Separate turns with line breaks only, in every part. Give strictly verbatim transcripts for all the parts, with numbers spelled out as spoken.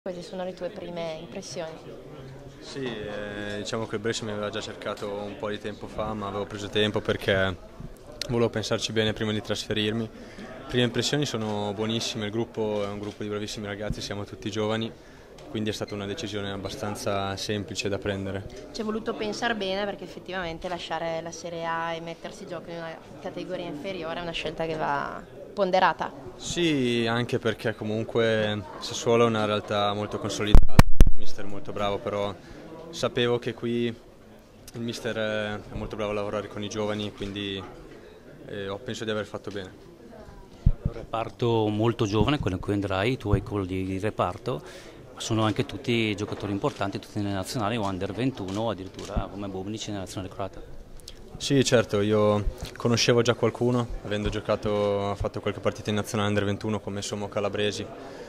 Quali sono le tue prime impressioni?
Sì, eh, diciamo che il Brescia mi aveva già cercato un po' di tempo fa, ma avevo preso tempo perché volevo pensarci bene prima di trasferirmi. Le prime impressioni sono buonissime, il gruppo è un gruppo di bravissimi ragazzi, siamo tutti giovani, quindi è stata una decisione abbastanza semplice da prendere.
Ci è voluto pensare bene perché effettivamente lasciare la Serie A e mettersi in gioco in una categoria inferiore è una scelta che va ponderata.
Sì, anche perché comunque Sassuolo è una realtà molto consolidata, il mister è molto bravo, però sapevo che qui il mister è molto bravo a lavorare con i giovani, quindi eh, ho penso di aver fatto bene.
Un reparto molto giovane, quello in cui andrai, tu hai quello di reparto, ma sono anche tutti giocatori importanti, tutti nelle nazionali, o under ventuno, addirittura come Bubnic nella nazionale croata.
Sì, certo, io conoscevo già qualcuno, avendo giocato, ho fatto qualche partita in nazionale under ventuno come Sommo Calabresi,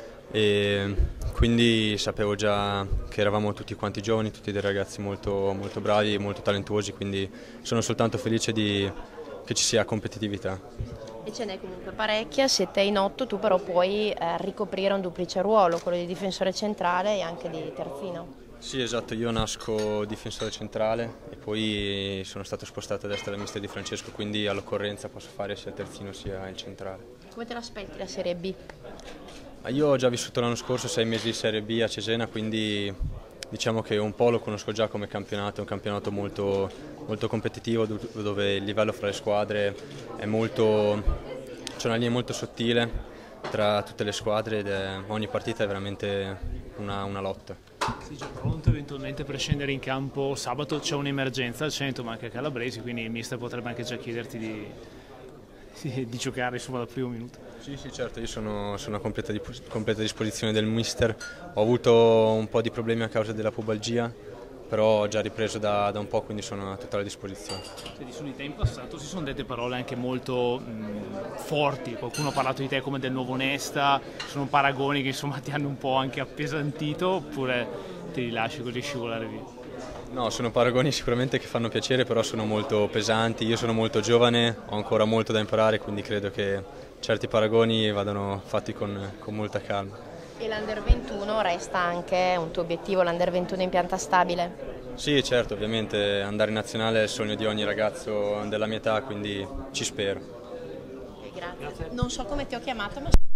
e quindi sapevo già che eravamo tutti quanti giovani, tutti dei ragazzi molto, molto bravi, molto talentuosi, quindi sono soltanto felice di, che ci sia competitività.
E ce n'è comunque parecchia, siete in otto, tu però puoi eh, ricoprire un duplice ruolo, quello di difensore centrale e anche di terzino.
Sì, esatto, io nasco difensore centrale e poi sono stato spostato a destra dal mister Di Francesco, quindi all'occorrenza posso fare sia il terzino sia il centrale.
Come te l'aspetti la Serie B?
Ma io ho già vissuto l'anno scorso sei mesi di Serie B a Cesena, quindi diciamo che un po' lo conosco già come campionato, è un campionato molto, molto competitivo dove il livello fra le squadre è molto, c'è una linea molto sottile tra tutte le squadre ed è, ogni partita è veramente una, una lotta.
Sei già pronto eventualmente per scendere in campo sabato? C'è un'emergenza al centro, ma anche a Calabresi, quindi il mister potrebbe anche già chiederti di, di, di giocare insomma dal primo minuto.
Sì, sì, certo, io sono, sono a completa, completa disposizione del mister, ho avuto un po' di problemi a causa della pubalgia, però ho già ripreso da, da un po', quindi sono a totale disposizione.
Senti, sul te in passato si sono dette parole anche molto mh, forti, qualcuno ha parlato di te come del nuovo Nesta, sono paragoni che insomma ti hanno un po' anche appesantito, oppure te li lasci così scivolare via?
No, sono paragoni sicuramente che fanno piacere, però sono molto pesanti, io sono molto giovane, ho ancora molto da imparare, quindi credo che certi paragoni vadano fatti con, con molta calma.
E l'Under ventuno resta anche un tuo obiettivo, l'Under ventuno in pianta stabile?
Sì, certo, ovviamente andare in nazionale è il sogno di ogni ragazzo della mia età, quindi ci spero.
Okay, grazie. Non so come ti ho chiamato, ma